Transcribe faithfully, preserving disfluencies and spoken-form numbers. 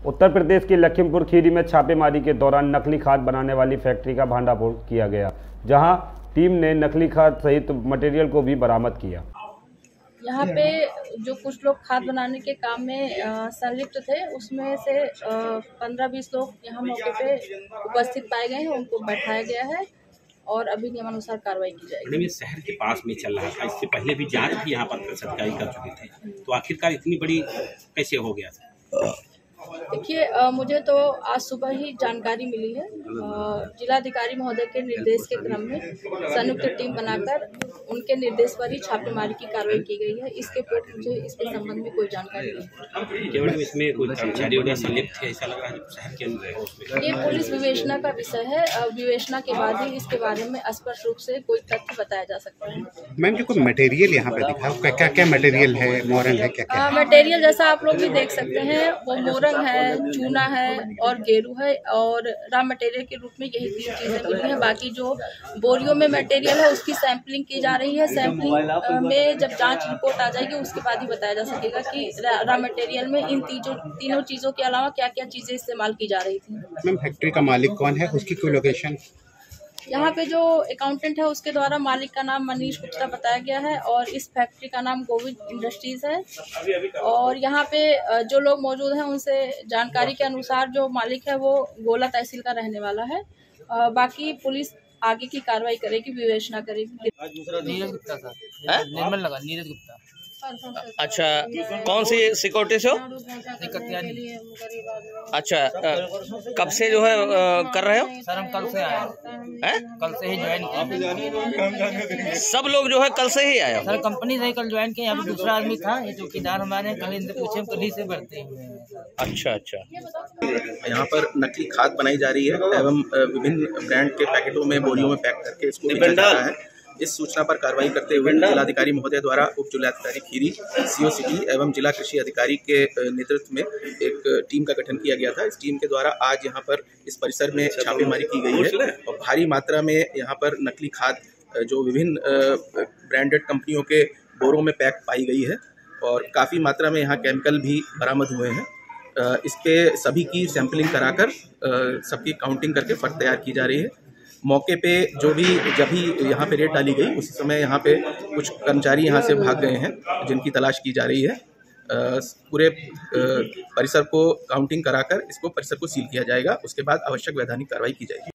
उत्तर प्रदेश के लखीमपुर खीरी में छापेमारी के दौरान नकली खाद बनाने वाली फैक्ट्री का भंडाफोड़ किया गया, जहां टीम ने नकली खाद सहित मटेरियल को भी बरामद किया। यहाँ पे जो कुछ लोग खाद बनाने के काम में संलिप्त थे, उसमें से पंद्रह बीस लोग यहाँ मौके पे उपस्थित पाए गए हैं। उनको बैठाया गया है और अभी नियमानुसार कार्रवाई की जाएगी। मैडम, ये शहर के पास में चल रहा था, इससे पहले भी जांच भी यहाँ पर अधिकारी कर चुके थे, तो आखिरकार इतनी बड़ी कैसे हो गया था? देखिए, मुझे तो आज सुबह ही जानकारी मिली है। जिलाधिकारी महोदय के निर्देश के क्रम में संयुक्त टीम बनाकर उनके निर्देश पर ही छापेमारी की कार्रवाई की गई है। इसके पूर्व मुझे इसके संबंध में कोई जानकारी नहीं। केवल इसमें कोई कर्मचारी वगैरह संलिप्त है, ऐसा लग रहा है शहर के अंदर? ये पुलिस विवेचना का विषय है। विवेचना के बाद ही इसके बारे में स्पष्ट रूप से कोई तथ्य बताया जा सकता है। मैम, जो कोई मटेरियल यहाँ पे दिखा, क्या क्या मटेरियल है, मोरंग है, क्या क्या मटेरियल जैसा आप लोग भी देख सकते हैं, वो मोरंग है, चूना है और गेरू है, और रॉ मटेरियल के रूप में यही तीन चीजें मिली हैं। बाकी जो बोरियों में मटेरियल है उसकी सैंपलिंग की जा रही है। सैंपलिंग में जब जांच रिपोर्ट आ जाएगी उसके बाद ही बताया जा सकेगा कि रॉ मटेरियल में इन तीनों तीनों चीजों के अलावा क्या क्या चीजें इस्तेमाल की जा रही थी। मैम, फैक्ट्री का मालिक कौन है, उसकी कोई लोकेशन? यहाँ पे जो अकाउंटेंट है उसके द्वारा मालिक का नाम मनीष गुप्ता बताया गया है और इस फैक्ट्री का नाम गोविंद इंडस्ट्रीज है। और यहाँ पे जो लोग मौजूद हैं उनसे जानकारी के अनुसार जो मालिक है वो गोला तहसील का रहने वाला है। बाकी पुलिस आगे की कार्रवाई करेगी, विवेचना करेगी। नीरज गुप्ता सर, निर्मल लगा नीरज गुप्ता। अच्छा, कौन सी सिक्योरिटी से हो? अच्छा, कब से जो है कर रहे हो? सर हम कल से आए हैं, कल से ही ज्वाइन किया। सब लोग जो है कल से ही आए? सर कंपनी से ही कल ज्वाइन किया। यहाँ पे दूसरा आदमी था, ये चौकीदार हमारे, कल इनसे पूछे, कल ही से बढ़ते हुए हैं। अच्छा अच्छा। यहाँ पर नकली खाद बनाई जा रही है एवं विभिन्न ब्रांड के पैकेटों में, बोरियों में पैक करके इसको बेचा जा रहा है। इस सूचना पर कार्रवाई करते हुए जिलाधिकारी महोदय द्वारा उप जिलाधिकारी खीरी, सीओ सिटी एवं जिला कृषि अधिकारी के नेतृत्व में एक टीम का गठन किया गया था। इस टीम के द्वारा आज यहाँ पर इस परिसर में छापेमारी की गई है और भारी मात्रा में यहाँ पर नकली खाद जो विभिन्न ब्रांडेड कंपनियों के बोरों में पैक पाई गई है और काफ़ी मात्रा में यहाँ केमिकल भी बरामद हुए हैं। इस पे सभी की सैंपलिंग कराकर सबकी काउंटिंग करके फर्द तैयार की जा रही है। मौके पे जो भी जब भी यहाँ पे रेड डाली गई उसी समय यहाँ पे कुछ कर्मचारी यहाँ से भाग गए हैं, जिनकी तलाश की जा रही है। पूरे परिसर को काउंटिंग कराकर इसको परिसर को सील किया जाएगा। उसके बाद आवश्यक वैधानिक कार्रवाई की जाएगी।